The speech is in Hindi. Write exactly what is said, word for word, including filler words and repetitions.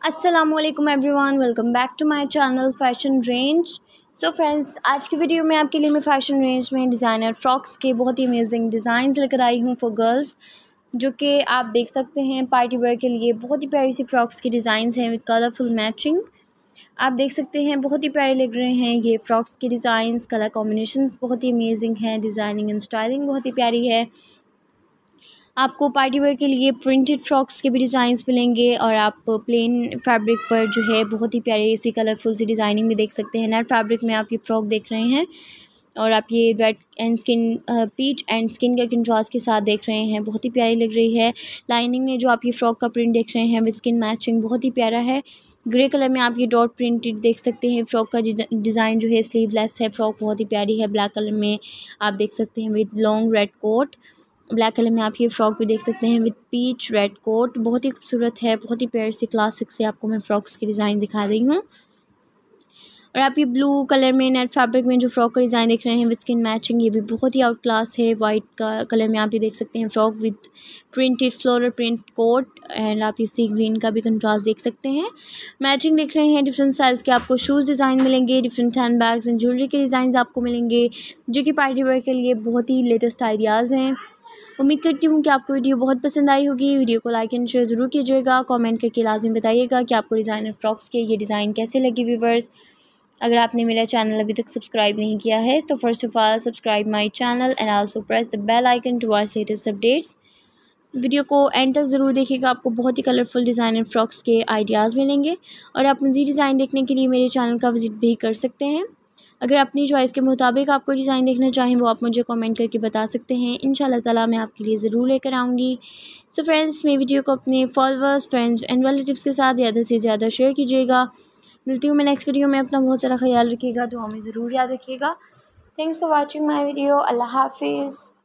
अस्सलामुअलैकुम everyone, welcome back to my channel fashion range. So friends, आज की वीडियो में आपके लिए मैं फ़ैशन रेंज में डिज़ाइनर फ्रॉक्स के बहुत ही अमेजिंग डिज़ाइंस लेकर आई हूँ फॉर गर्ल्स, जो कि आप देख सकते हैं पार्टी वेयर के लिए बहुत ही प्यारी सी फ्रॉक्स की डिज़ाइंस हैं विद कलरफुल मैचिंग। आप देख सकते हैं बहुत ही प्यारे लग रहे हैं ये फ्रॉक्स के डिज़ाइंस। कलर कॉम्बिनेशंस बहुत ही अमेजिंग हैं, डिज़ाइनिंग एंड स्टाइलिंग बहुत ही प्यारी है। आपको पार्टी वेयर के लिए प्रिंटेड फ्रॉक्स के भी डिज़ाइंस मिलेंगे और आप प्लेन फैब्रिक पर जो है बहुत ही प्यारी सी कलरफुल सी डिज़ाइनिंग भी देख सकते हैं। नेट फैब्रिक में आप ये फ्रॉक देख रहे हैं और आप ये red and skin peach and skin के कंट्रास्ट के साथ देख रहे हैं, बहुत ही प्यारी लग रही है। लाइनिंग में जो आप ये फ्रॉक का प्रिंट देख रहे हैं विद स्किन मैचिंग बहुत ही प्यारा है। ग्रे कलर में आप ये डॉट प्रिंटेड देख सकते हैं। फ्रॉक का डिज़ाइन जो है स्लीवलेस है, फ्रॉक बहुत ही प्यारी है। ब्लैक कलर में आप देख सकते हैं with long red coat. Black colour में आप ये फ्रॉक भी देख सकते हैं विद पीच रेड कोट, बहुत ही खूबसूरत है। बहुत ही प्यारी सी क्लासिक से आपको मैं फ्रॉक्स की डिज़ाइन दिखा रही हूँ। और आप ये ब्लू कलर में नेट फैब्रिक में जो फ्रॉक का डिज़ाइन देख रहे हैं विद स्किन मैचिंग, ये भी बहुत ही आउट क्लास है। वाइट का कलर में आप ये देख सकते हैं frock with printed floral print coat and आप ये सी ग्रीन का भी कंट्रास्ट देख सकते हैं। मैचिंग देख रहे हैं। डिफरेंट साइज़ के आपको शूज़ डिज़ाइन मिलेंगे, different hand bags and jewellery के डिज़ाइन आपको मिलेंगे, जो कि पार्टी वेयर के लिए बहुत ही लेटेस्ट आइडियाज़ हैं। उम्मीद करती हूँ कि आपको वीडियो बहुत पसंद आई होगी। वीडियो को लाइक एंड शेयर ज़रूर कीजिएगा। कमेंट करके लाजमी बताइएगा कि आपको डिज़ाइनर फ्रॉक्स के ये डिज़ाइन कैसे लगे व्यूवर्स। अगर आपने मेरा चैनल अभी तक सब्सक्राइब नहीं किया है तो first of all subscribe my channel and also press the bell icon to watch latest updates. Video को एंड तक ज़रूर देखिएगा, आपको बहुत ही कलरफुल डिज़ाइनर फ्रॉक्स के आइडियाज़ मिलेंगे। और आप मज़ीद डिज़ाइन देखने के लिए मेरे चैनल का विज़िट भी कर सकते हैं। अगर अपनी चॉइस के मुताबिक आपको डिज़ाइन देखना चाहें वो आप मुझे कमेंट करके बता सकते हैं। इंशाल्लाह ताला मैं आपके लिए ज़रूर लेकर आऊँगी। सो फ्रेंड्स, मेरी वीडियो को अपने फॉलोअर्स, फ्रेंड्स एंड रिलेटिव्स के साथ ज़्यादा से ज़्यादा शेयर कीजिएगा। मिलती हूँ मैं नेक्स्ट वीडियो में। अपना बहुत सारा ख्याल रखिएगा, तो हमें ज़रूर याद रखिएगा। Thanks for watching my video. अल्लाह हाफिज़।